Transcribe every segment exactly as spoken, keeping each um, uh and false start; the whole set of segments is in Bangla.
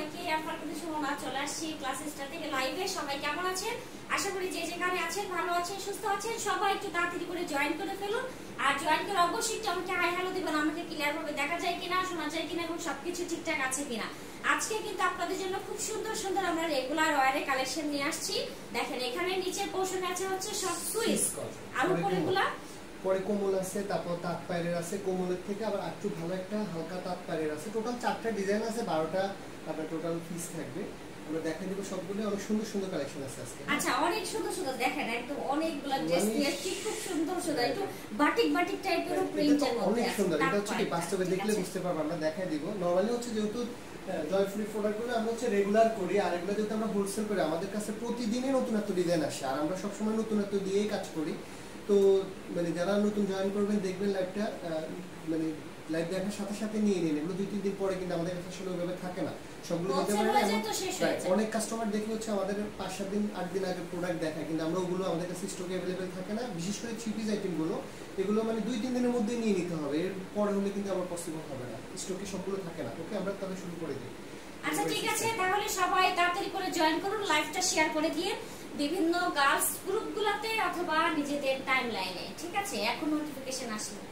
সবাইকে আপনার কাছে শোনা চলে আসছি ক্লাস স্টার্ট থেকে লাইভে। সবাই কেমন আছেন? আশা করি যে যেখানে আছেন ভালো আছেন, সুস্থ আছেন। সবাই একটু তাড়াতাড়ি করে জয়েন করে ফেলুন। আর জয়েন করে অবশ্যই আমাকে হাই হ্যালো দিবেন, আমাকে ক্লিয়ার ভাবে দেখা যায় কিনা, শোনা যায় কিনা এবং সবকিছু ঠিকঠাক আছে কিনা। আজকে কিন্তু আপনাদের জন্য খুব সুন্দর সুন্দর আমরা রেগুলার ওয়্যারের কালেকশন নিয়ে আসছি। দেখেন এখানে নিচের পোরশনে আছে হচ্ছে সব সুইস, আর উপরেগুলা পরে কোমল আছে, তারপর তাঁত পায়ের আছে, কোমলের থেকে আবার একটু ভালো একটা হালকা তাঁত পায়ের আছে। টোটাল চারটা ডিজাইন আছে, বারোটা আপনার টোটাল পিস থাকবে। আমরা দেখাই দিব সবগুলো, অনেক সুন্দর সুন্দর কালেকশন আছে আজকে। আচ্ছা, অনেক সুন্দর সুন্দর দেখেন, একদম অনেকগুলো ড্রেস নিয়ে খুব সুন্দর সুন্দর একটু বাটিক বাটিক টাইপের প্রিন্টের মধ্যে অনেক সুন্দর। এটা হচ্ছে কি বাস্তবে দেখলে বুঝতে পারবেন, আমরা দেখাই দিব। নরমালি হচ্ছে যেহেতু জয়ফ্রি প্রোডাক্টগুলো আমরা হচ্ছে রেগুলার করি, আর এগুলো যেহেতু আমরা হোলসেল করি, আমাদের কাছে প্রতিদিনই নতুনত্ব ডিজাইন আসে, আর আমরা সবসময় নতুনত্ব দিয়েই কাজ করি। তো মানে যারা নতুন জয়েন করবেন দেখবেন লাইভটা, মানে লাইভ দেখার সাথে সাথে নিয়ে নিন। এগুলো দুই তিন দিন পরে কিন্তু আমাদের কাছে আসলে ওইভাবে থাকে না, সবগুলো দিতে পারে না। অনেক কাস্টমার দেখে হচ্ছে আমাদের পাঁচ সাত দিন আট দিন আগে প্রোডাক্ট দেখায়, কিন্তু আমরা ওগুলো আমাদের কাছে স্টকে অ্যাভেলেবেল থাকে না। বিশেষ করে থ্রি পিস আইটেমগুলো, এগুলো মানে দুই তিন দিনের মধ্যে নিয়ে নিতে হবে, এর পরে হলে কিন্তু আমার পসিবল হবে না, স্টকে সবগুলো থাকে না। ওকে, আমরা তাহলে শুরু করে দিই। আচ্ছা ঠিক আছে, তাহলে সবাই তাড়াতাড়ি করে জয়েন করুন, লাইভটা শেয়ার করে দিয়ে বিভিন্ন গার্লস গ্রুপগুলোতে অথবা নিজেদের টাইমলাইনে। ঠিক আছে, এখন নোটিফিকেশন আসলো।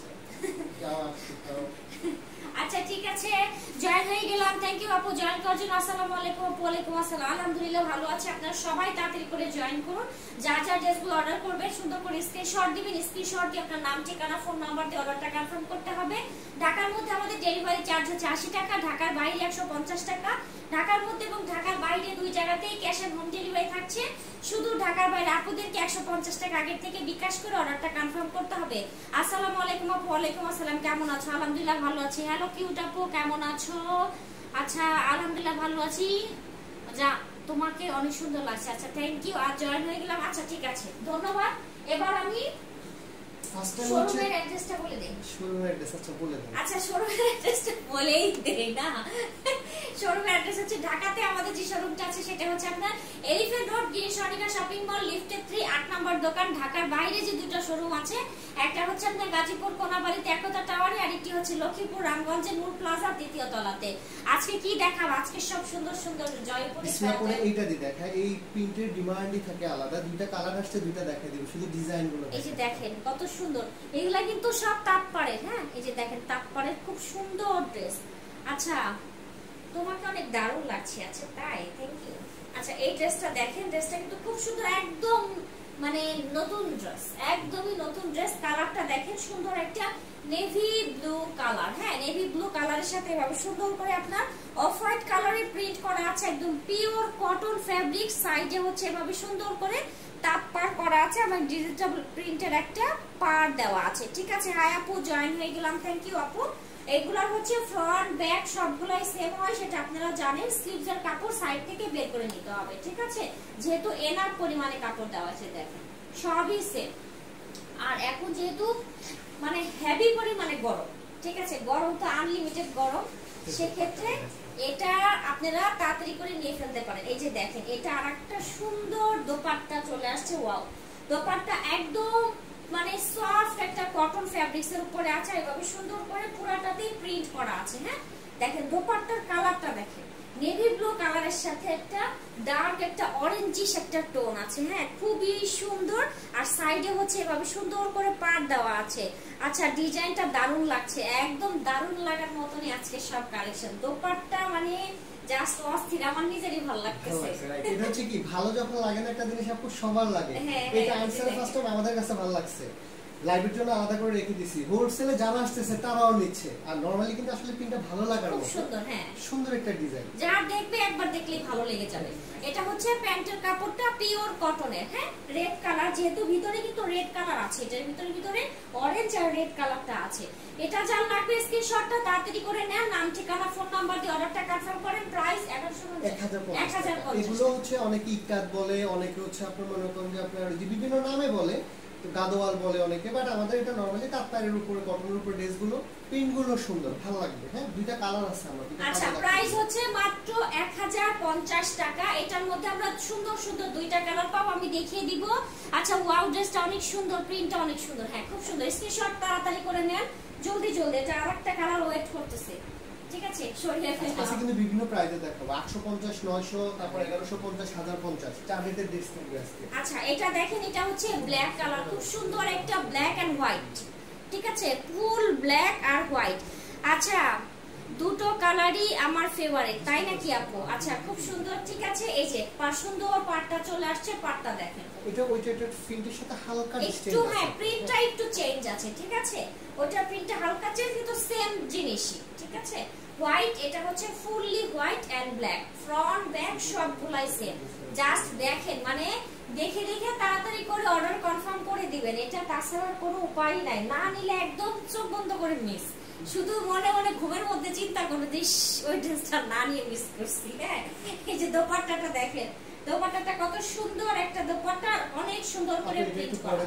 আচ্ছা ঠিক আছে, জয়েন হয়ে গেলাম। থ্যাংক ইউ আপু জয়েন করার জন্য। আসসালামু আলাইকুম আপু। ওয়ালাইকুম আসসালাম। আলহামদুলিল্লাহ ভালো আছে। আপনারা সবাই তাড়াতাড়ি করে জয়েন করুন। যা যা ড্রেসগুলো অর্ডার করবেন সুন্দর করে স্ক্রিনশট দিবেন। স্ক্রিনশট দিয়ে আপনার নাম, ঠিকানা, ফোন নাম্বার দিয়ে অর্ডারটা কনফার্ম করতে হবে। ঢাকার মধ্যে আমাদের ডেলিভারি চার্জ হচ্ছে আশি টাকা, ঢাকার বাইরে একশো পঞ্চাশ টাকা। ঢাকার মধ্যে এবং ঢাকার বাইরে দুই জায়গাতেই ক্যাশ অন হোম ডেলিভারি থাকছে। শুধু ঢাকার বাইরে আপুদেরকে একশো পঞ্চাশ টাকা আগের থেকে বিকাশ করে অর্ডারটা কনফার্ম করতে হবে। আসসালামু আলাইকুম আপু। ওয়ালাইকুম আসসালাম। কেমন আছো? আলহামদুলিল্লাহ ভালো আছি। হ্যালো কিউট আপু, কেমন আছো? আচ্ছা আলহামদুলিল্লাহ ভালো আছি। যা তোমাকে অনেক সুন্দর লাগছে। আচ্ছা থ্যাংক ইউ। আর জয়েন হয়ে গেলাম। আচ্ছা ঠিক আছে, ধন্যবাদ। এবার আমি শোরুমের অ্যাড্রেসটা বলে দেই। শোরুমের অ্যাড্রেস আচ্ছা বলে দেন। আচ্ছা শোরুমের অ্যাড্রেসটা বলেই দেই না। শোরুমের অ্যাড্রেস হচ্ছে ঢাকাতে আমাদের যে শোরুমটা আছে সেটা হচ্ছে আপনার এলিফ্যান্ট রোড গ্রিন সনিকা শপিং মল লিফটে তিন আট নম্বর দোকান। ঢাকার বাইরে যে দুটো শোরুম আছে, একটা হচ্ছে আপনার গাজীপুর কোনাবাড়িতে একতা টাওয়ারে, আর একটি হচ্ছে লক্ষ্মীপুর রামগঞ্জের নূর প্লাজা তৃতীয় তলাতে। আজকে কি দেখাবো? আজকে সব সুন্দর সুন্দর জয়পুরি বিসমিল্লাহ এইটা দি দেখায়। এই প্রিন্টের ডিমান্ডই থাকে আলাদা, দুইটা কালার আসছে, দুইটা দেখাই দিব, শুধু ডিজাইনগুলো। এই যে দেখেন কত সুন্দর, এগুলা কিন্তু সব তাঁত পাড়ের। হ্যাঁ এই যে দেখেন তাঁত পাড়ের খুব সুন্দর ড্রেস। আচ্ছা তোমাকে অনেক দারুণ লাগছে। আচ্ছা তাই, থ্যাংক ইউ। আচ্ছা এই ড্রেসটা দেখেন, ড্রেসটা কিন্তু খুব সুন্দর, একদম মানে নতুন ড্রেস, একদমই নতুন ড্রেস। কালারটা দেখেন সুন্দর, একটা নেভি ব্লু কালার। হ্যাঁ নেভি ব্লু কালারের সাথে এভাবে সুন্দর করে আপনার অফ হোয়াইট কালারে প্রিন্ট করা আছে, একদম পিওর কটন ফ্যাব্রিক। সাইডে হচ্ছে এভাবে সুন্দর করে তাপ পার করা আছে, এবং ডিজিটাল প্রিন্টের একটা পার দেওয়া আছে। ঠিক আছে, হাই আপু জয়েন হয়ে গেলাম। থ্যাংক ইউ আপু। এগুলা হচ্ছে ফ্রন্ট ব্যাক সবগুলাই সেম হয়, সেটা আপনারা জানেন। স্লিভস এর কাপড় সাইড থেকে বের করে নিতে হবে। ঠিক আছে, যেহেতু এনার পরিমাণে কাপড় দেওয়া আছে, দেখেন সবই সেম। আর এখন যেহেতু মানে হেভি পরিমাণে গরম, ঠিক আছে, গরম তো আনলিমিটেড গরম, সেক্ষেত্রে এটা আপনারা তাড়াতাড়ি করে নিয়ে ফেলতে পারেন। এই যে দেখেন, এটা আরেকটা সুন্দর দোপাট্টা চলে আসছে। ওয়াও, দোপাট্টা একদম মানে সফট একটা কটন ফ্যাব্রিক্স এর উপরে আছে, এভাবে সুন্দর করে পুরাটাতেই প্রিন্ট করা আছে। হ্যাঁ দেখেন দোপাট্টার কালারটা দেখেন, নেভি ব্লু কালারের সাথে একটা ডার্ক একটা অরেঞ্জিশ একটা টোন আছে। হ্যাঁ খুবই সুন্দর। আর সাইডে হচ্ছে এভাবে সুন্দর করে পাড় দেওয়া আছে। আচ্ছা ডিজাইনটা দারুণ লাগছে, একদম দারুণ লাগার মতনই আজকে সব কালেকশন। দোপাট্টা মানে জাস্ট অস্থির, আমার নিজেরই ভালো লাগতেছে। এটা হচ্ছে কি ভালো যখন লাগে না একটা জিনিস আপু সবার লাগে। এটা আনসার ফার্স্ট টাইম আমাদের কাছে ভালো লাগছে, লাইভের জন্য আলাদা করে রেখে দিছি। হোলসেলে যারা আসতেছে তারাও নিচ্ছে, আর নরমালি কিন্তু আসলে প্রিন্টটা ভালো লাগার মতো সুন্দর। হ্যাঁ সুন্দর একটা ডিজাইন, যা দেখবে একবার দেখলেই ভালো লেগে যাবে। এটা হচ্ছে প্যান্টের কাপড়টা পিওর কটনের। হ্যাঁ রেড কালার, যেহেতু ভিতরে কিন্তু রেড কালার আছে, এটার ভিতরে ভিতরে অরেঞ্জ আর রেড কালারটা আছে। এটা যার লাগবে স্ক্রিনশটটা তাড়াতাড়ি করে নেন, নাম ঠিকানা ফোন নাম্বার দিয়ে অর্ডারটা কনফার্ম করেন। প্রাইস এক হাজার পঞ্চাশ টাকা। এগুলো হচ্ছে অনেকে ইকাত বলে, অনেকে হচ্ছে আপনার মনে করেন যে আপনার বিভিন্ন নামে বলে, গাদোয়াল বলে অনেকে, বাট আমাদের এটা নরমালি তাঁত পাড়ের উপরে কটনের উপরে ড্রেসগুলো প্রিন্টগুলো সুন্দর ভালো লাগবে। হ্যাঁ দুইটা কালার আছে আমাদের। আচ্ছা প্রাইস হচ্ছে মাত্র এক হাজার পঞ্চাশ টাকা। এটার মধ্যে আমরা সুন্দর সুন্দর দুইটা কালার পাবো, আমি দেখিয়ে দিব। আচ্ছা ওয়াও, ড্রেসটা অনেক সুন্দর, প্রিন্টটা অনেক সুন্দর। হ্যাঁ খুব সুন্দর, স্ক্রিনশট তাড়াতাড়ি করে নেন জলদি জলদি। এটা আরেকটা কালার ওয়েট করতেছে। ঠিক আছে সরিয়ে ফেলতে আচ্ছা কিন্তু বিভিন্ন প্রাইসে দেখাবো আটশো পঞ্চাশ নয়শো তারপর এগারোশো পঞ্চাশ এক হাজার পঞ্চাশ চার রেটের ড্রেস থাকবে আজকে। আচ্ছা এটা দেখেন এটা হচ্ছে ব্ল্যাক কালার, খুব সুন্দর একটা ব্ল্যাক এন্ড হোয়াইট, ঠিক আছে ফুল ব্ল্যাক আর হোয়াইট। আচ্ছা দুটো কালারই আমার ফেভারিট, তাই নাকি আপু? আচ্ছা খুব সুন্দর, ঠিক আছে। এই যে পার সুন্দর পাটটা চলে আসছে, পাটটা দেখেন এটা ওইটা এটা প্রিন্টের সাথে হালকা একটু, হ্যাঁ প্রিন্টটা একটু চেঞ্জ আছে, ঠিক আছে ওটা প্রিন্টটা হালকা চেঞ্জ কিন্তু সেম জিনিসই, ঠিক আছে। হোয়াইট, এটা হচ্ছে fully white and black, front back সবগুলাই সেম। জাস্ট দেখেন মানে দেখে দেখে তাড়াতাড়ি করে অর্ডার কনফার্ম করে দিবেন, এটা তাছাড়া কোনো উপায় নাই। না নিলে একদম চোখ বন্ধ করে মিস, শুধু মনে মনে ঘুমের মধ্যে চিন্তা করে দিস ওই ড্রেসটা না নিয়ে মিস করছি। হ্যাঁ এই যে দোপাট্টাটা দেখেন, দোপাট্টাটা কত সুন্দর একটা দোপাট্টা, অনেক সুন্দর করে প্রিন্ট করা।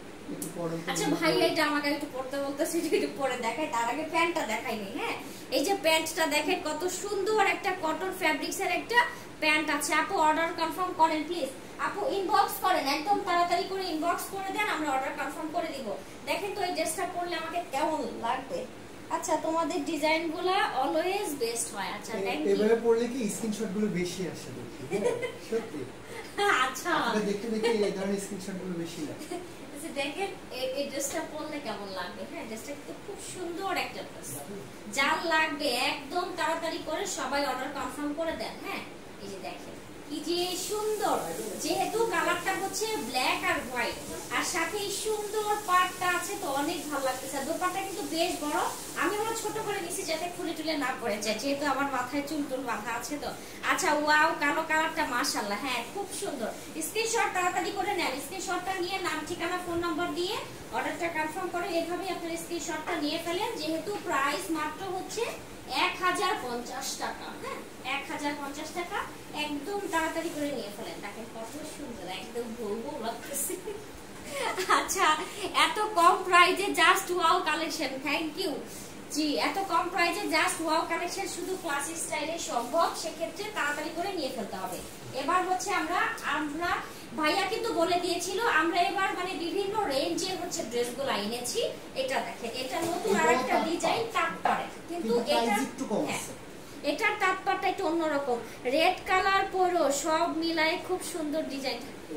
আচ্ছা ভাই এটা আমাকে একটু পড়তে বলতেছি, একটু পরে দেখাই, তার আগে প্যান্টটা দেখাইনি। হ্যাঁ এই যে প্যান্টটা দেখেন কত সুন্দর একটা কটন ফ্যাব্রিক্স এর একটা প্যান্ট আছে। আপু অর্ডার কনফার্ম করেন প্লিজ, আপু ইনবক্স করেন, একদম তাড়াতাড়ি করে ইনবক্স করে দেন, আমরা অর্ডার কনফার্ম করে দিব। দেখেন তো এই ড্রেসটা পরলে আমাকে কেমন লাগবে। আচ্ছা তোমাদের ডিজাইনগুলো অলওয়েজ বেস্ট হয়। আচ্ছা থ্যাংক ইউ। এবারে পরলে কি স্ক্রিনশটগুলো বেশি আসে সত্যি? আচ্ছা আপনি দেখতে দেখতে এই ধরনের স্ক্রিনশটগুলো বেশি না। আচ্ছা দেখেন এই ড্রেসটা পরলে কেমন লাগবে। হ্যাঁ ড্রেসটা কিন্তু খুব সুন্দর একটা ড্রেস, যার লাগবে একদম তাড়াতাড়ি করে সবাই অর্ডার কনফার্ম করে দেন। হ্যাঁ এই যে দেখেন কি যে সুন্দর, যেহেতু কালারটা হচ্ছে ব্ল্যাক আর হোয়াইট আর সাথে সুন্দর পাটটা আছে তো অনেক ভালো লাগতেছে। দোপাট্টা কিন্তু বেশ বড়, আমি আমার ছোট করে নিছি যাতে খুলে টুলে না পড়ে যায়, যেহেতু আমার মাথায় চুল টুল বাঁধা আছে তো। আচ্ছা ওয়াও কালো কালারটা মাশাআল্লাহ, হ্যাঁ খুব সুন্দর। স্ক্রিনশট তাড়াতাড়ি করে নেন, স্ক্রিনশটটা নিয়ে নাম ঠিকানা ফোন নাম্বার দিয়ে অর্ডারটা কনফার্ম করে এইভাবেই আপনারা স্ক্রিনশটটা নিয়ে ফেলেন, যেহেতু প্রাইস মাত্র হচ্ছে এক হাজার পঞ্চাশ টাকা। হ্যাঁ এক হাজার পঞ্চাশ টাকা, একদম তাড়াতাড়ি করে নিয়ে ফেলেন। দেখেন কত সুন্দর, একদম বউ বউ লাগতেছে। আচ্ছা এত কম প্রাইসে just wow collection, thank you জি। এত কম প্রাইসে জাস্ট ওয়াও কালেকশন শুধু ক্লাসিক স্টাইলে সম্ভব, সেক্ষেত্রে তাড়াতাড়ি করে নিয়ে ফেলতে হবে। এবার হচ্ছে আমরা আমরা ভাইয়া কিন্তু বলে দিয়েছিল আমরা এবার মানে বিভিন্ন রেঞ্জের হচ্ছে ড্রেসগুলো এনেছি। এটা দেখেন এটা নতুন আরেকটা ডিজাইন তারপরে কিন্তু এটা একটু কম আছে, এটার তাৎপর্যটা একটু অন্যরকম, রেড কালার পরো সব মিলায় খুব সুন্দর ডিজাইন।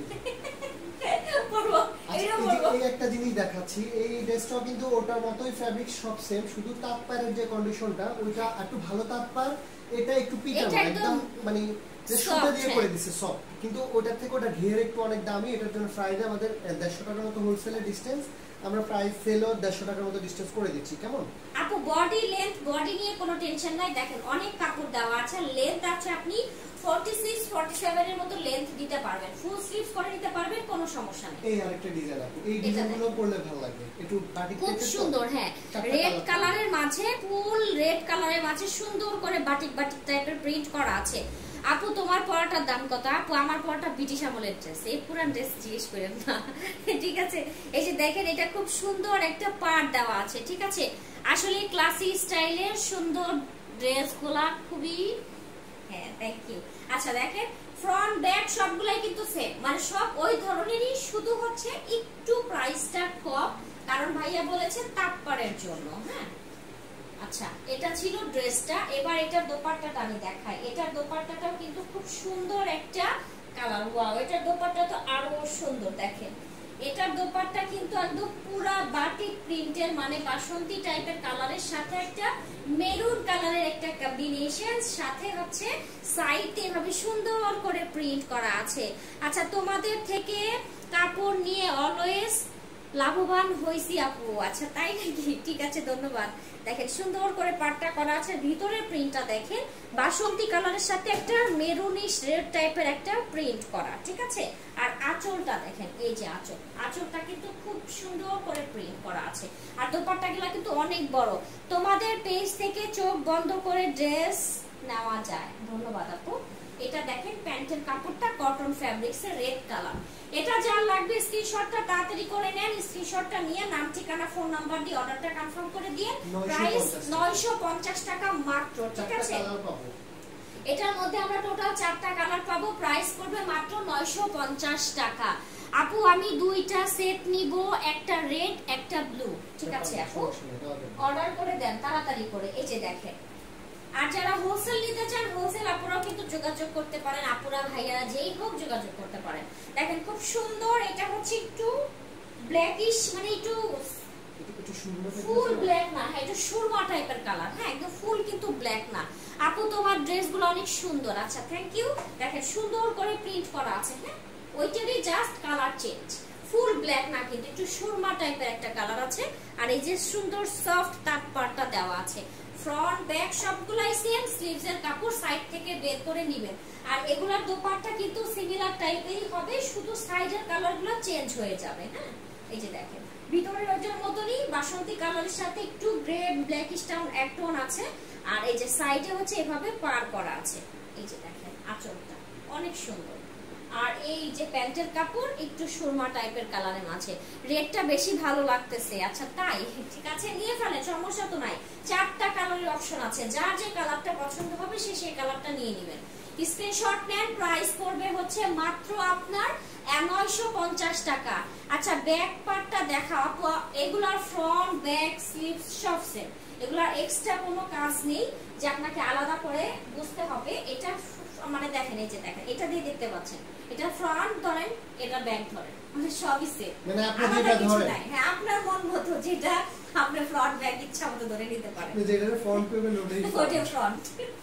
এই একটা জিনিস দেখাচ্ছি, এই ড্রেসটাও কিন্তু ওটার মতোই ফ্যাব্রিক সব সেম, শুধু তাঁতপাড়ের যে কন্ডিশনটা ওইটা একটু ভালো তাঁতপাড়, এটা একটু পিটানো একদম মানে যে সুতা দিয়ে করে দিছে সফট, কিন্তু ওটার থেকে ওটা ঘের একটু অনেক দামি। এটার জন্য প্রাইস আমাদের দেড়শো টাকার মতো হোলসেলের ডিসটেন্স, আমরা প্রাইস সেলও দেড়শো টাকার মতো ডিসটেন্স করে দিচ্ছি। কেমন আপু বডি লেন্থ, বডি নিয়ে কোনো টেনশন নাই, দেখেন অনেক কাপড় দেওয়া আছে, লেন্থ আছে আপনি ছয়চল্লিশ সয়তাল্লিশ এর মতো লেন্থ দিতে পারবেন, ফুল স্লিভস করে নিতে পারবেন, কোনো সমস্যা নেই। এই আরেকটা ডিজাইন আপু, এই ডিজাইনগুলো পরলে ভালো লাগবে, একটু বাটিক খুব সুন্দর। হ্যাঁ রেড কালারের মাঝে, ফুল রেড কালারের মাঝে সুন্দর করে বাটিক বাটিক টাইপের প্রিন্ট করা আছে। আপু তোমার পরাটার দাম কত? আপু আমার পরাটা ব্রিটিশ আমলের ড্রেস, এই পুরান ড্রেস জিজ্ঞেস করেন না, ঠিক আছে। এই যে দেখেন এটা খুব সুন্দর একটা পাড় দেওয়া আছে, ঠিক আছে। আসলে ক্লাসিক স্টাইলের সুন্দর ড্রেসগুলা খুবই, হ্যাঁ থ্যাংক ইউ। আচ্ছা দেখেন ফ্রন্ট ব্যাক সবগুলাই কিন্তু সেম, মানে সব ওই ধরনেরই, শুধু হচ্ছে একটু প্রাইসটা কম, কারণ ভাইয়া বলেছে তাঁতপাড়ের জন্য। হ্যাঁ আচ্ছা এটা ছিল ড্রেসটা, এবার এটার দোপাট্টাটা আমি দেখাই। এটার দোপাট্টাটাও কিন্তু খুব সুন্দর একটা কালার, ওয়াও এটার দোপাট্টা তো আরো সুন্দর। দেখেন এটার দোপাট্টা কিন্তু একদম পুরা বাটিক প্রিন্টের, মানে বাসন্তী টাইপের কালারের সাথে একটা মেরুন কালারের একটা কম্বিনেশন, সাথে হচ্ছে সাইডে এভাবে সুন্দর করে প্রিন্ট করা আছে। আচ্ছা তোমাদের থেকে কাপড় নিয়ে অলওয়েজ লাভবান হইছি আপু। আচ্ছা তাই নাকি? ঠিক আছে ধন্যবাদ। দেখেন সুন্দর করে পাটটা করা আছে, ভিতরের প্রিন্টটা দেখেন বাসন্তী কালারের সাথে একটা মেরুনিশ রেড টাইপের একটা প্রিন্ট করা, ঠিক আছে। আর আঁচলটা দেখেন, এই যে আঁচল, আঁচলটা কিন্তু খুব সুন্দর করে প্রিন্ট করা আছে। আর দোপাট্টাগুলো কিন্তু অনেক বড়। তোমাদের পেজ থেকে চোখ বন্ধ করে ড্রেস নেওয়া যায়। ধন্যবাদ আপু। এটা দেখেন প্যান্টের কাপড়টা কটন ফ্যাব্রিক্স এর রেড কালার। এটা যার লাগবে স্ক্রিনশটটা তাড়াতাড়ি করে নেন, স্ক্রিনশটটা নিয়ে নাম ঠিকানা ফোন নাম্বার দিয়ে অর্ডারটা কনফার্ম করে দিয়ে, প্রাইস নয়শো পঞ্চাশ টাকা মাত্র, ঠিক আছে। এটার মধ্যে আমরা টোটাল চারটা কালার পাবো, প্রাইস পড়বে মাত্র নয়শো পঞ্চাশ টাকা। আপু আমি দুইটা সেট নিব, একটা রেড একটা ব্লু, ঠিক আছে আপু অর্ডার করে দেন তাড়াতাড়ি করে। এই যে দেখেন আর যারা হোলসেল নিতে চান হোলসেল আপুরাও কিন্তু যোগাযোগ করতে পারেন, আপুরা ভাইয়ারা যেই হোক যোগাযোগ করতে পারেন। দেখেন খুব সুন্দর, এটা হচ্ছে একটু ব্ল্যাকিশ, মানে একটু ফুল ব্ল্যাক না, হ্যাঁ এটা সুরমা টাইপের কালার, হ্যাঁ একদম ফুল কিন্তু ব্ল্যাক না। আপু তোমার ড্রেসগুলো অনেক সুন্দর। আচ্ছা থ্যাংক ইউ। দেখেন সুন্দর করে প্রিন্ট করা আছে, হ্যাঁ ওইটারই just colour change, full black না কিন্তু একটু সুরমা টাইপের একটা কালার আছে। আর এই যে সুন্দর সফট তাঁত পাড়টা দেওয়া আছে, ফ্রন্ট ব্যাক সবগুলাই সেম, স্লিভস এর কাপড় সাইড থেকে বের করে নেবেন। আর এগুলার দোপাট্টা কিন্তু সিমিলার টাইপেরই হবে, শুধু সাইডের কালারগুলো চেঞ্জ হয়ে যাবে। হ্যাঁ এই যে দেখেন ভিতরের ওইটার মতনই বাসন্তী কালারের সাথে একটু গ্রে ব্ল্যাকিশ টাউন এক টোন আছে। আর এই যে সাইডে হচ্ছে এভাবে পার করা আছে, এই যে দেখেন আঁচলটা অনেক সুন্দর। আর এই যে প্যান্টের কাপড় একটু সুরমা টাইপের কালারের মাঝে, রেডটা বেশি ভালো লাগতেছে। আচ্ছা তাই, ঠিক আছে নিয়ে ফেলেন, সমস্যা তো নাই। চারটা কালারের অপশন আছে, যার যে কালারটা পছন্দ হবে সে সেই কালারটা নিয়ে নেবেন। স্ক্রিনশট নেন, প্রাইস পড়বে হচ্ছে মাত্র আপনার নয়শো পঞ্চাশ টাকা। আচ্ছা ব্যাক পার্টটা দেখা আপু, এগুলার ফ্রন্ট ব্যাক স্লিভ সব সেম, এগুলার এক্সট্রা কোনো কাজ নেই যে আপনাকে আলাদা করে বুঝতে হবে। এটা মানে দেখেন এই যে দেখেন এটা দিয়ে দেখতে পাচ্ছেন, এটা ফ্রন্ট ধরেন এটা ব্যাক ধরেন, মানে সবই সেম, মানে আপনি যেটা ধরেন হ্যাঁ আপনার মন মতো যেটা আপনি ফ্রন্ট ব্যাক ইচ্ছা মতো ধরে নিতে পারেন, যেটা ফ্রন্ট করবেন ওটাই ফ্রন্ট।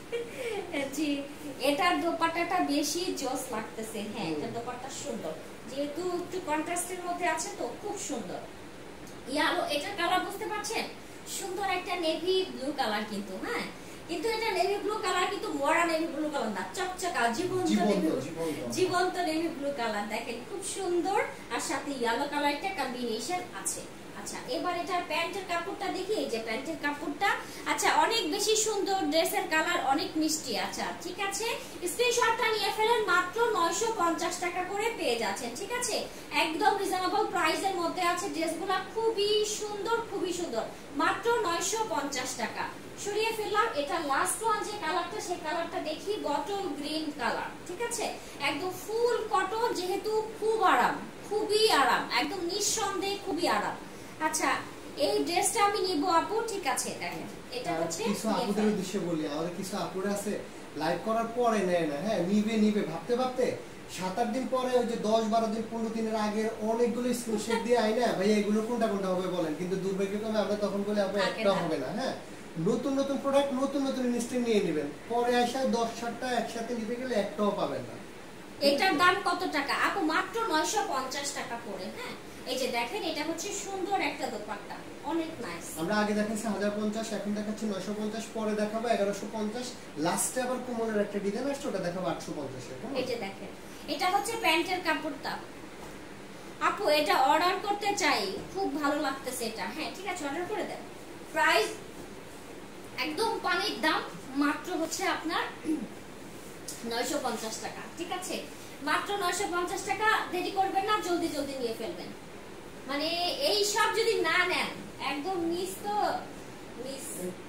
জি এটার দোপাট্টাটা বেশি জোস লাগতেছে, হ্যাঁ এটার দোপাট্টা সুন্দর, যেহেতু একটু কন্ট্রাস্টের মধ্যে আছে তো খুব সুন্দর। ইয়ালো এটার কালার বুঝতে পারছেন, সুন্দর একটা নেভি ব্লু কালার কিন্তু, হ্যাঁ কিন্তু এটা নেভি ব্লু কালার কিন্তু মরা নেভি ব্লু কালার না, চকচকা জীবন্ত নেভি, জীবন্ত নেভি ব্লু কালার। দেখেন খুব সুন্দর, আর সাথে ইয়েলো কালারটা কম্বিনেশন আছে। আচ্ছা এবার এটা প্যান্টের কাপড়টা দেখি, এই যে প্যান্টের কাপড়টা আচ্ছা অনেক বেশি সুন্দর, ড্রেসের কালার অনেক মিষ্টি। আচ্ছা ঠিক আছে স্ক্রিনশটটা নিয়ে ফেলেন, মাত্র নয়শো পঞ্চাশ টাকা করে পেয়ে যাচ্ছেন, ঠিক আছে একদম রিজনেবল প্রাইসের মধ্যে আছে ড্রেসগুলো, খুবই সুন্দর খুবই সুন্দর, মাত্র নয়শো পঞ্চাশ টাকা। সরিয়ে ফেললাম, এটা লাস্ট ওয়ান যে কালারটা সেই কালারটা দেখি, বটল গ্রিন কালার, ঠিক আছে একদম ফুল কটন, যেহেতু খুব আরাম, খুবই আরাম, একদম নিঃসন্দেহে খুবই আরাম। আচ্ছা এই ড্রেসটা আমি নিব আপু, ঠিক আছে দেখেন এটা হচ্ছে কিছু আপুদের উদ্দেশ্যে বলি, আমাদের কিছু আপুরা আছে লাইভ করার পরে নেয় না, হ্যাঁ নিবে নিবে ভাবতে ভাবতে সাত আট দিন পরে ওই যে দশ বারো দিন পনেরো দিনের আগে অনেকগুলো স্ক্রিনশট দিয়ে আই না ভাই এগুলো কোনটা কোনটা হবে বলেন, কিন্তু দুর্ভাগ্যক্রমে আমরা তখন বলে আপনি একটা হবে না। হ্যাঁ নতুন নতুন প্রোডাক্ট নতুন নতুন ইনস্ট্যান্ট নিয়ে নেবেন, পরে আসা দশ সাতটা একসাথে নিতে গেলে একটাও পাবেন না। এটার দাম কত টাকা আপু? মাত্র নয়শো পঞ্চাশ টাকা করে। হ্যাঁ এই যে দেখেন এটা হচ্ছে সুন্দর একটা দোপাট্টা, অনেক নাইস। আমরা আগে দেখাচ্ছি হাজার পঞ্চাশ, এখন দেখাচ্ছি নয়শো পঞ্চাশ, পরে দেখাবো এগারোশো পঞ্চাশ, লাস্টে আবার কোমরের একটা ডিজাইন আসছে ওটা দেখাবো আটশো পঞ্চাশ। এই যে দেখেন এটা হচ্ছে প্যান্টের কাপড়টা আপু, এটা অর্ডার করতে চাই, খুব ভালো লাগতেছে এটা। হ্যাঁ ঠিক আছে অর্ডার করে দেন, প্রাইস একদম পানির দাম, মাত্র হচ্ছে আপনার নয়শো পঞ্চাশ টাকা, ঠিক আছে মাত্র নয়শো পঞ্চাশ টাকা। দেরি করবেন না, জলদি জলদি নিয়ে ফেলবেন, মানে এই সব যদি না নেন একদম মিস তো মিস।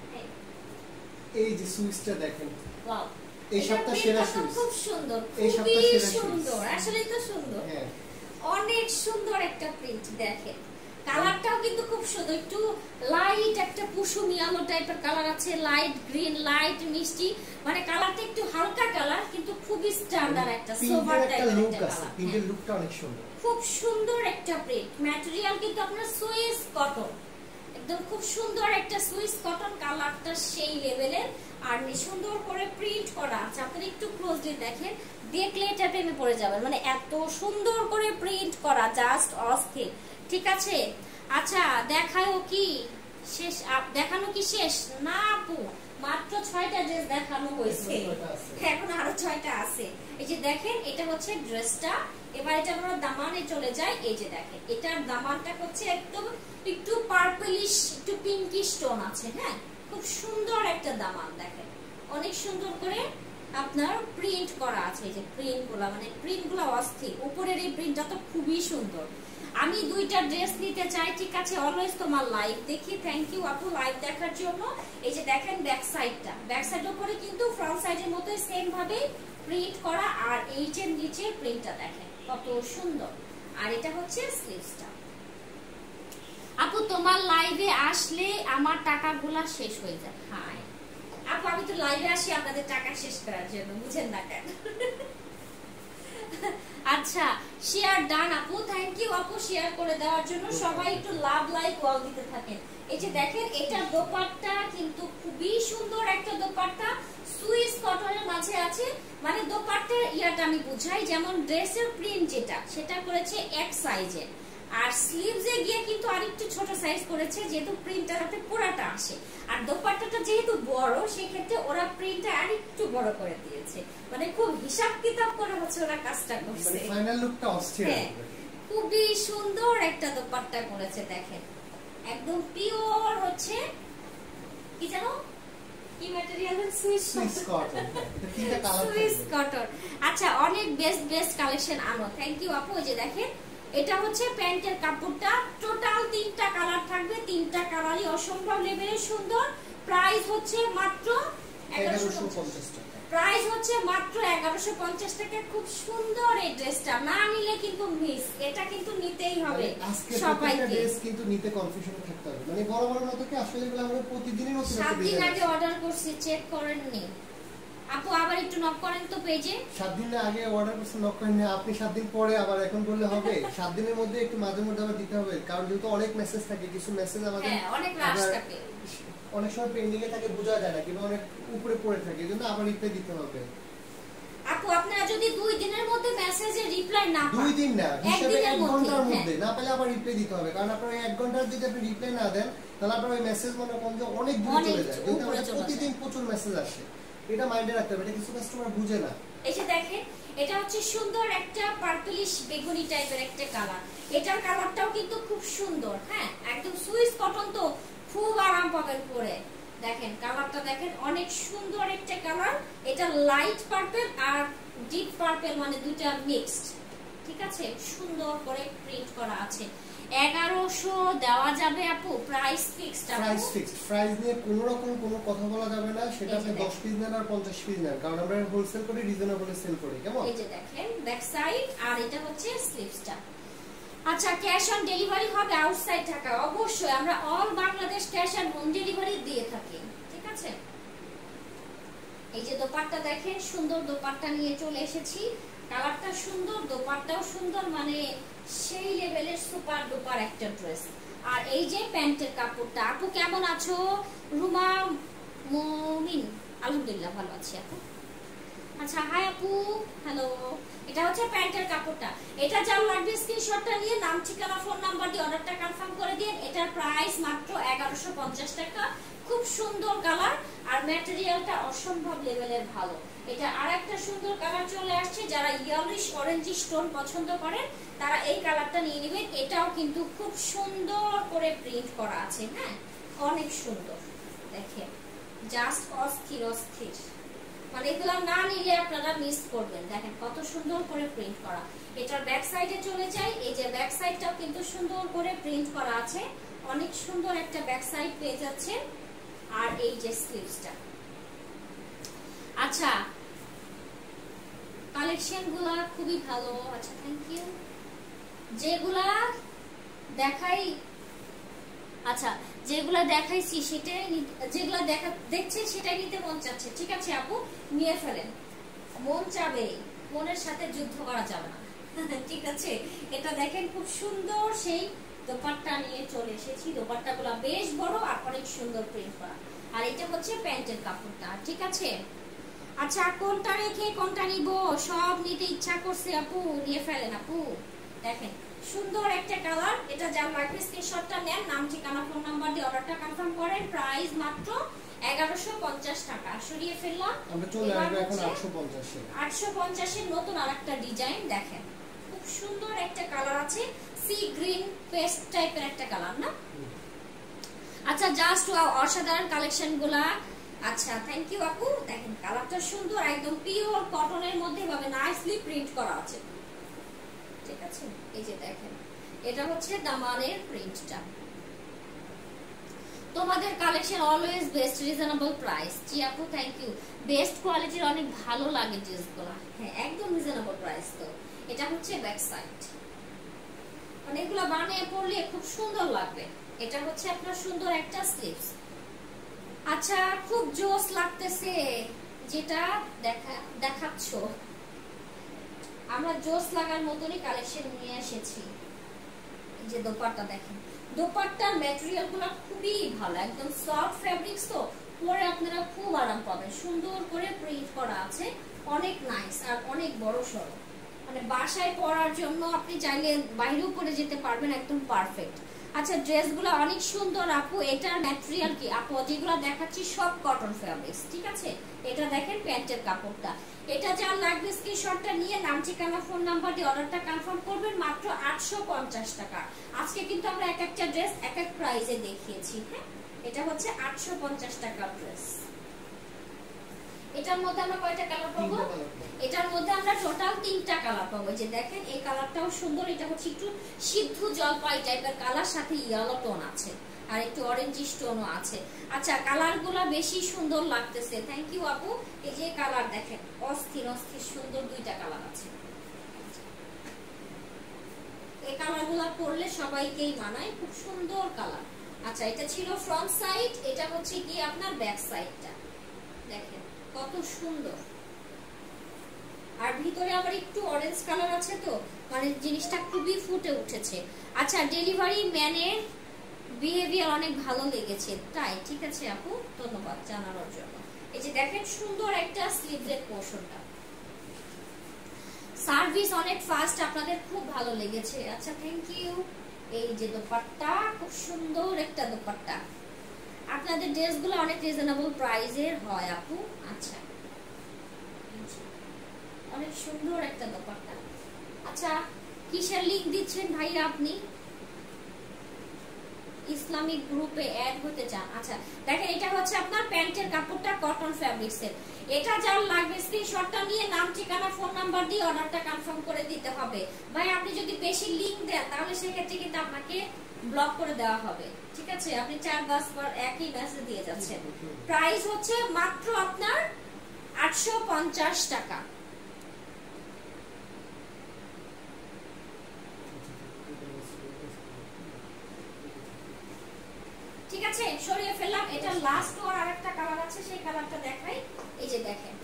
এই যে সুইচটা দেখেন, ওয়াও এই সপ্তাহ সেরা সুইচ, খুব সুন্দর, এই সপ্তাহ সেরা সুন্দর, আসলেই তো সুন্দর, হ্যাঁ অনেক সুন্দর একটা প্রিন্ট। দেখেন কালারটাও কিন্তু খুব সুন্দর, একটু লাইট একটা কুসুমি আলো টাইপের কালার আছে, লাইট গ্রিন, লাইট মিষ্টি, মানে কালারটা একটু হালকা কালার কিন্তু খুবই স্ট্যান্ডার্ড একটা সোভার টাইপের একটা কালার, পিঙ্কের লুকটা অনেক সুন্দর, খুব সুন্দর একটা প্রিন্ট। ম্যাটেরিয়াল কিন্তু আপনার সুইস কটন, একদম খুব সুন্দর একটা সুইস কটন, কালারটা সেই লেভেলের, আর সুন্দর করে প্রিন্ট করা আছে। আপনারা একটু ক্লোজলি দেখেন, দেখলে এটা প্রেমে পড়ে যাবেন, মানে এত সুন্দর করে প্রিন্ট করা, জাস্ট অস্থির, ঠিক আছে। আচ্ছা দেখাও কি শেষ, দেখানো কি শেষ না আপু? মাত্র ছয়টা ড্রেস দেখানো হয়েছে, এখন আরো ছয়টা আছে। এই যে দেখেন এটা হচ্ছে ড্রেসটা, এবার এটা আমরা দামানে চলে যাই। এই যে দেখেন এটার দামানটা হচ্ছে একদম একটু পার্পলিশ একটু পিঙ্কিশ টোন আছে, হ্যাঁ খুব সুন্দর একটা দামান, দেখেন অনেক সুন্দর করে আপনার প্রিন্ট করা আছে। এই যে প্রিন্ট গুলা, মানে প্রিন্ট গুলা অস্থির, উপরের এই প্রিন্টটা তো খুবই সুন্দর। আমি দুইটা ড্রেস নিতে চাই, ঠিক আছে অলওয়েজ তোমার লাইভ দেখি, থ্যাংক ইউ আপু লাইভ দেখার জন্য। এই যে দেখেন ব্যাক সাইডটা, ব্যাক সাইডের উপরে কিন্তু ফ্রন্ট সাইডের মতোই সেম ভাবে প্রিন্ট করা, আর এই যে নিচে প্রিন্টটা দেখেন কত সুন্দর, আর এটা হচ্ছে স্লিভসটা। আপু তোমার লাইভে আসলে আমার টাকাগুলা শেষ হয়ে যায়, হাই আপু আমি তো লাইভে আসি আপনাদের টাকা শেষ করার জন্য, বুঝেন না কেন? আচ্ছা শেয়ার ডান আপু, থ্যাংক ইউ আপু শেয়ার করে দেওয়ার জন্য। সবাই একটু লাভ লাইক ওয়াও দিতে থাকেন। এই যে দেখেন এটা দোপাট্টা কিন্তু খুবই সুন্দর একটা দোপাট্টা, সুইস কটনের মাঝে আছে। মানে দোপাট্টার ইয়াটা আমি বুঝাই, যেমন ড্রেসের প্রিন্ট যেটা সেটা করেছে এক সাইজে, আর স্লিভসে গিয়ে কিন্তু আরেকটু ছোট সাইজ করেছে, যেহেতু প্রিন্টটা যাতে পুরাটা আসে। আর দোপাট্টাটা যেহেতু বড় সেই ক্ষেত্রে ওরা প্রিন্টটা আরেকটু বড় করে দিয়েছে। মানে খুব হিসাব কিতাব করে হচ্ছে ওরা কাজটা করছে। ফাইনাল লুকটা অস্থির। খুবই সুন্দর একটা দোপাট্টা করেছে দেখেন, একদম পিওর হচ্ছে কি জানো কি material, Swiss cotton. Swiss cotton. আচ্ছা অনেক বেস্ট বেস্ট কালেকশন আনো, থ্যাংক ইউ আপু। এই যে দেখেন এটা হচ্ছে প্যান্টের কাপড়টা, টোটাল তিনটা কালার থাকবে, তিনটা কালারই অসম্ভব লেভেলের সুন্দর। প্রাইস হচ্ছে মাত্র এগারোশো পঞ্চাশ টাকা। প্রাইস হচ্ছে মাত্র এগারোশো পঞ্চাশ টাকা। খুব সুন্দর এই ড্রেসটা, না নিলে কিন্তু মিস, এটা কিন্তু নিতেই হবে সবাইকে। ড্রেস কিন্তু নিতে কনফিউশন থাকতে হবে, মানে বড় বড় নাটকে আসলে এগুলো আমরা প্রতিদিনই নতুন সাত দিন আগে অর্ডার করছি, চেক করেননি আপু? আবার একটু নক করেন তো পেজে। সাত দিন আগে অর্ডার করছেন, নক করেন না আপনি? সাত দিন পরে আবার এখন বললে হবে? সাত দিনের মধ্যে একটু মাঝে মধ্যে আবার দিতে হবে, কারণ যেহেতু অনেক মেসেজ থাকে, কিছু মেসেজ আমাদের হ্যাঁ অনেক রাশ থাকে, অনেক সময় পেন্ডিং এ থাকে, বোঝা যায় না, কিংবা অনেক উপরে পড়ে থাকে, এজন্য আবার রিপ্লাই দিতে হবে। আপু আপনারা যদি দুই দিনের মধ্যে মেসেজে রিপ্লাই না পান, দুই দিন না, হিসাবে এক ঘন্টার মধ্যে না পেলে আবার রিপ্লাই দিতে হবে, কারণ আপনারা এক ঘন্টার যদি আপনি রিপ্লাই না দেন তাহলে আপনার ওই মেসেজ মনে করেন যে অনেক দূরে চলে যায়, যেহেতু আমাদের প্রতিদিন প্রচুর মেসেজ আসে। এটা মাইন্ডে রাখতে হবে, এটা কিছু কাস্টমার বুঝে না। এই যে দেখেন এটা হচ্ছে সুন্দর একটা পার্পলিশ বেগুনি টাইপের একটা কালার, এটার কালারটাও কিন্তু খুব সুন্দর। হ্যাঁ একদম সুইস কটন, তো খুব আরাম পাবেন পরে। দেখেন কালারটা দেখেন, অনেক সুন্দর একটা কালার। এটা লাইট পার্পল আর ডিপ পার্পল, মানে দুইটা মিক্সড, ঠিক আছে? সুন্দর করে প্রিন্ট করা আছে। এগারোশো দেওয়া যাবে আপু? Price fixed? Price fixed, price নিয়ে কোনো রকম কোনো কথা বলা যাবে না। সেটা আপনি দশ পিস নেন আর পঞ্চাশ পিস নেন, কারণ আমরা হোলসেল করে রিজনেবলে সেল করি। কেমন? এই যে দেখেন ব্যাক সাইড, আর এটা হচ্ছে স্লিভসটা। আচ্ছা ক্যাশ অন ডেলিভারি হবে আউটসাইড ঢাকা? অবশ্যই, আমরা all Bangladesh cash on home delivery দিয়ে থাকি, ঠিক আছে? এই যে দোপাট্টা দেখেন, সুন্দর দোপাট্টা নিয়ে চলে এসেছি। কালারটা সুন্দর, দোপাট্টাও সুন্দর, মানে সেই লেভেলের সুপার ডুপার একটা ড্রেস। আর এই যে প্যান্টের কাপড়টা। আপু কেমন আছো? রুমা মুমিন, আলহামদুলিল্লাহ ভালো আছি আপু। আচ্ছা হাই আপু, হ্যালো। এটা হচ্ছে প্যান্টের কাপড়টা। এটা যার লাগবে স্ক্রিনশটটা নিয়ে নাম, ঠিকানা, ফোন নাম্বার দিয়ে অর্ডারটা কনফার্ম করে দিন। এটার প্রাইস মাত্র এগারোশো পঞ্চাশ টাকা। খুব সুন্দর কালার, আর ম্যাটেরিয়ালটা অসম্ভব লেভেলের ভালো। এটা আরেকটা সুন্দর কালার চলে আসছে, যারা ইয়েলোইশ অরেঞ্জ স্টোন পছন্দ করেন তারা এই কালারটা নিয়ে নেবেন। এটাও কিন্তু খুব সুন্দর করে প্রিন্ট করা আছে। হ্যাঁ অনেক সুন্দর, দেখেন জাস্ট অস্থির অস্থির, মানে এগুলো না নিলে আপনারা মিস করবেন। দেখেন কত সুন্দর করে প্রিন্ট করা। এটার ব্যাক সাইডে চলে যাই। এই যে ব্যাক সাইডটাও কিন্তু সুন্দর করে প্রিন্ট করা আছে, অনেক সুন্দর একটা ব্যাক সাইড পেয়ে যাচ্ছে। আর এই যে স্লিভসটা। আচ্ছা কালেকশন গুলা খুবই ভালো। আচ্ছা থ্যাংক ইউ। যেগুলা দেখাই, আচ্ছা যেগুলা দেখাইছি সেটাই, যেগুলা দেখা দেখছেন সেটাই নিতে মন চাচ্ছে, ঠিক আছে আপু নিয়ে ফেলেন। মন চাবে, মনের সাথে যুদ্ধ করা যাবে না, ঠিক আছে? এটা দেখেন খুব সুন্দর সেই দোপাট্টা নিয়ে চলে এসেছি। দোপাট্টাগুলো বেশ বড় আর অনেক সুন্দর প্রিন্ট করা। আর এটা হচ্ছে প্যান্টের কাপড়টা, ঠিক আছে? আচ্ছা কোনটা রেখে কোনটা নিব, সব নিতে ইচ্ছা করছে আপু, নিয়ে ফেলেন আপু। দেখেন সুন্দর একটা কালার। এটা যার লাগবে স্ক্রিনশটটা নেন, নাম, ঠিকানা, ফোন নাম্বার দিয়ে অর্ডারটা কনফার্ম করেন। প্রাইস মাত্র এগারোশো পঞ্চাশ টাকা। সরিয়ে ফেললাম, আমরা চলে আসবে এখন আটশো পঞ্চাশ এ। আটশো পঞ্চাশ এর নতুন আরেকটা ডিজাইন দেখেন, খুব সুন্দর একটা কালার আছে, সি গ্রিন পেস্ট টাইপের একটা কালার না? আচ্ছা জাস্ট অসাধারণ কালেকশন গুলা। আচ্ছা থ্যাংক ইউ আপু। দেখেন কালারটা সুন্দর, একদম পিওর কটনের মধ্যে ভাবে নাইসলি প্রিন্ট করা আছে, ঠিক আছে? এই যে দেখেন এটা হচ্ছে দামানের প্রিন্টটা। তোমাদের collection always best, reasonable price. জি আপু থ্যাংক ইউ। বেস্ট কোয়ালিটির, অনেক ভালো লাগে ড্রেসগুলো। হ্যাঁ একদম রিজনেবল প্রাইস। তো এটা হচ্ছে ব্যাক সাইড, মানে এগুলো বানিয়ে পরলে খুব সুন্দর লাগবে। এটা হচ্ছে আপনার সুন্দর একটা স্লিভস, আচ্ছা খুব জোস লাগতেছে যেটা দেখা দেখাচ্ছ, আমরা জোস লাগার মতনই কালেকশন নিয়ে এসেছি। এই যে দোপাট্টা দেখেন, দোপাট্টার ম্যাটেরিয়াল গুলো খুবই ভালো, একদম সফট ফেব্রিক্স, তো পরে আপনারা খুব আরাম পাবেন। সুন্দর করে প্রিন্ট করা আছে, অনেক নাইস আর অনেক বড় সড়ো, মানে বাসায় পরার জন্য আপনি চাইলে বাইরেও পরে যেতে পারবেন, একদম পারফেক্ট। আচ্ছা ড্রেসগুলো অনেক সুন্দর আপু। এটার ম্যাটেরিয়াল কি আপু? যেগুলো দেখাচ্ছি সব কটন ফেব্রিক্স, ঠিক আছে। এটা দেখেন প্যান্টের কাপড়টা। এটা যার লাগবে স্ক্রিনশটটা নিয়ে নাম, ঠিকানা, ফোন নাম্বার দিয়ে অর্ডারটা কনফার্ম করবেন। মাত্র আটশো পঞ্চাশ টাকা। আজকে কিন্তু আমরা এক একটা ড্রেস এক এক প্রাইসে দেখিয়েছি, হ্যাঁ। এটা হচ্ছে আটশো পঞ্চাশ টাকার ড্রেস। এটার মধ্যে আমরা কয়টা কালার পাবো? এটার মধ্যে আমরা টোটাল তিনটা কালার পাবো। যে দেখেন এই কালারটাও সুন্দর, এটা হচ্ছে একটু সিদ্ধ জলপাই টাইপের কালার, সাথে ইয়েলো টোন আছে আর একটু অরেঞ্জিশ টোনও আছে। আচ্ছা কালারগুলো বেশি সুন্দর লাগতেছে, থ্যাংক ইউ আপু। এই যে কালার দেখেন, অস্থির অস্থির সুন্দর দুইটা কালার আছে। এই কালারগুলো পরলে সবাইকেই মানায়, খুব সুন্দর কালার। আচ্ছা এটা ছিল ফ্রন্ট সাইড, এটা হচ্ছে কি আপনার ব্যাক সাইডটা দেখেন কত সুন্দর। আর ভিতরে আবার একটু অরেঞ্জ কালার আছে, তো মানে জিনিসটা খুবই ফুটে উঠেছে। আচ্ছা ডেলিভারি ম্যানের বিহেভিয়ার অনেক ভালো লেগেছে, তাই ঠিক আছে আপু, ধন্যবাদ জানানোর জন্য। এই যে দেখেন সুন্দর একটা স্লিভলেট পোরশনটা, সার্ভিস অনেক ফাস্ট, আপনাদের খুব ভালো লেগেছে। আচ্ছা থ্যাংক ইউ। এই যে দোপাট্টা, খুব সুন্দর একটা দোপাট্টা। আপনাদের ড্রেসগুলো অনেক রিজনেবল প্রাইসের হয় আপু। আচ্ছা অনেক সুন্দর একটা দোপাট্টা। আচ্ছা কিসের লিংক দিচ্ছেন ভাইয়া আপনি? ইসলামিক গ্রুপে অ্যাড হতে চান? আচ্ছা দেখেন এটা হচ্ছে আপনার প্যান্টের কাপড়টা কটন ফ্যাব্রিক্সের। এটা যার লাগবে স্ক্রিনশটটা নিয়ে নাম, ঠিকানা, ফোন নাম্বার দিয়ে অর্ডারটা কনফার্ম করে দিতে হবে। ভাই আপনি যদি বেশি লিংক দেন তাহলে সেক্ষেত্রে কিন্তু আপনাকে ব্লক করে দেওয়া হবে, ঠিক আছে। আপনি চার দশ বার একই মেসেজ দিয়ে যাচ্ছেন। প্রাইস হচ্ছে মাত্র আপনার আটশো পঞ্চাশ টাকা। ঠিক আছে সরিয়ে ফেললাম। এটা লাস্ট ওর আরেকটা কালার আছে, সেই কালারটা দেখাই। এই যে দেখেন,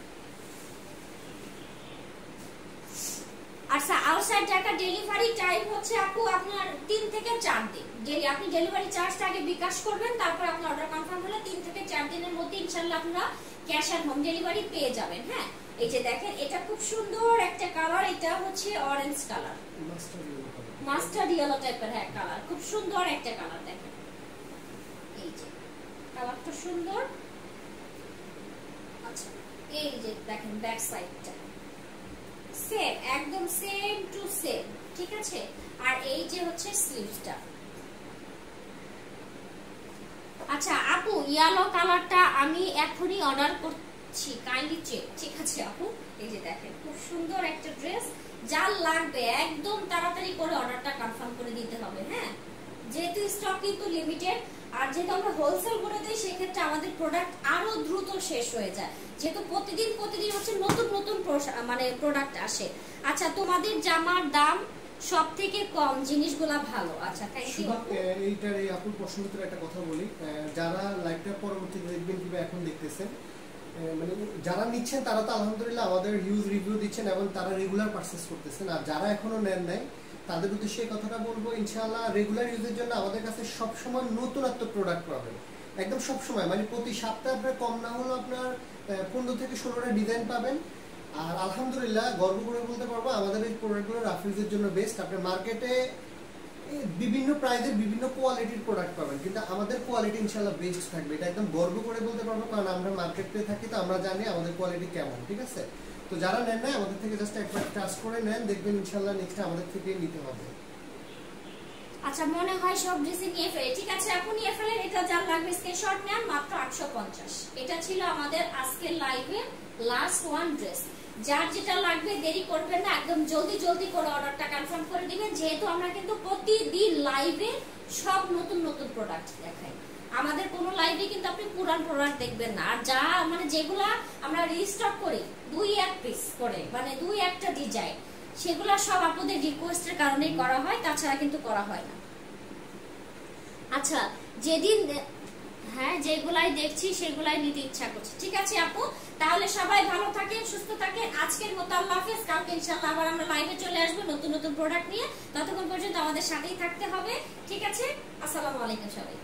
আচ্ছা আউটসাইড ঢাকা ডেলিভারি টাইম হচ্ছে আপু আপনার তিন থেকে চার দিন। আপনি ডেলিভারি চার্জটা আগে বিকাশ করবেন, তারপর আপনার অর্ডার কনফার্ম হলে তিন থেকে চার দিনের মধ্যে ইনশাআল্লাহ আপনারা ক্যাশ অন হোম ডেলিভারি পেয়ে যাবেন, হ্যাঁ। এই যে দেখেন এটা খুব সুন্দর একটা কালার, এটা হচ্ছে অরেঞ্জ কালার, মাস্টার্ড ইয়েলো টাইপের, হ্যাঁ কালার, খুব সুন্দর একটা কালার দেখেন। এই যে কালারটা সুন্দর। আচ্ছা এই যে দেখেন ব্যাক সাইডটা সেম, একদম সেম টু সেম, ঠিক আছে। আর এই যে হচ্ছে স্লিভসটা। আচ্ছা আপু ইয়েলো কালারটা আমি এখনই অর্ডার করছি, কাইন্ডলি চেক, ঠিক আছে আপু। এই যে দেখেন খুব সুন্দর একটা ড্রেস, যার লাগবে একদম তাড়াতাড়ি করে অর্ডারটা কনফার্ম করে দিতে হবে, হ্যাঁ। যেহেতু স্টক কিন্তু লিমিটেড, আর যেহেতু আমরা হোলসেল করে দিই সেক্ষেত্রে আমাদের প্রোডাক্ট আরো দ্রুত শেষ হয়ে যায়, যেহেতু প্রতিদিন প্রতিদিন হচ্ছে নতুন নতুন মানে প্রোডাক্ট আসে। আচ্ছা তোমাদের জামার দাম সব থেকে কম, জিনিসগুলা ভালো। আচ্ছা থ্যাংক ইউ। এইটার এই আপুর প্রশ্নের উত্তরে একটা কথা বলি, যারা লাইভটা পরবর্তীতে দেখবেন কিংবা এখন দেখতেছেন, মানে যারা নিচ্ছেন তারা তো আলহামদুলিল্লাহ আমাদের হিউজ রিভিউ দিচ্ছেন এবং তারা রেগুলার পারচেজ করতেছেন। আর যারা এখনো নেন নাই তাদের উদ্দেশ্যে এই কথাটা বলবো, ইনশাআল্লাহ রেগুলার ইউজের জন্য আমাদের কাছে সবসময় নতুনত্ব প্রোডাক্ট পাবেন, একদম সবসময়, মানে প্রতি সপ্তাহে আপনার কম না হলেও আপনার পনেরো থেকে ষোলোটা ডিজাইন পাবেন। আর আলহামদুলিল্লাহ গর্ব করে বলতে পারবো আমাদের এই প্রোডাক্টগুলো রাফিউজের জন্য বেস্ট। আপনার মার্কেটে বিভিন্ন প্রাইজের বিভিন্ন কোয়ালিটির প্রোডাক্ট পাবেন, কিন্তু আমাদের কোয়ালিটি ইনশাআল্লাহ বেস্ট থাকবে, এটা একদম গর্ব করে বলতে পারবো, কারণ আমরা মার্কেটে থাকি তো আমরা জানি আমাদের কোয়ালিটি কেমন, ঠিক আছে। তো যারা নেন না আমাদের থেকে জাস্ট একবার ট্রাস্ট করে নেন, দেখবেন ইনশাআল্লাহ নেক্সট আমাদের থেকে নিতে হবে। আচ্ছা মনে হয় সব ড্রেসই নিয়ে ফেলে, ঠিক আছে আপু নিয়ে ফেলেন। এটা যার লাগবে স্ক্রিনশট নেন, মাত্র আটশো পঞ্চাশ। এটা ছিল আমাদের আজকের লাইভে লাস্ট ওয়ান ড্রেস। যার যেটা লাগবে দেরি করবেন না, একদম জলদি জলদি করে অর্ডারটা কনফার্ম করে দিবেন, যেহেতু আমরা কিন্তু প্রতিদিন লাইভে সব নতুন নতুন প্রোডাক্ট দেখাই। আমাদের কোনো লাইভে কিন্তু আপনি পুরান প্রোডাক্ট দেখবেন না। আর যা মানে যেগুলা আমরা রিস্টক করি দুই এক পিস করে, মানে দুই একটা ডিজাইন, সেগুলা সব আপনাদের রিকোয়েস্টের কারণেই করা হয়, তাছাড়া কিন্তু করা হয় না। আচ্ছা যেদিন হ্যাঁ যেগুলাই দেখছি সেগুলাই নিতে ইচ্ছা করছে। ঠিক আছে আপু, তাহলে সবাই ভালো থাকেন, সুস্থ থাকেন। আজকের মতো আল্লাহ হাফেজ। কালকে ইনশাআল্লাহ আবার আমরা লাইভে চলে আসবো নতুন নতুন প্রোডাক্ট নিয়ে। ততক্ষণ পর্যন্ত আমাদের সাথেই থাকতে হবে। ঠিক আছে, আসসালামু আলাইকুম সবাই।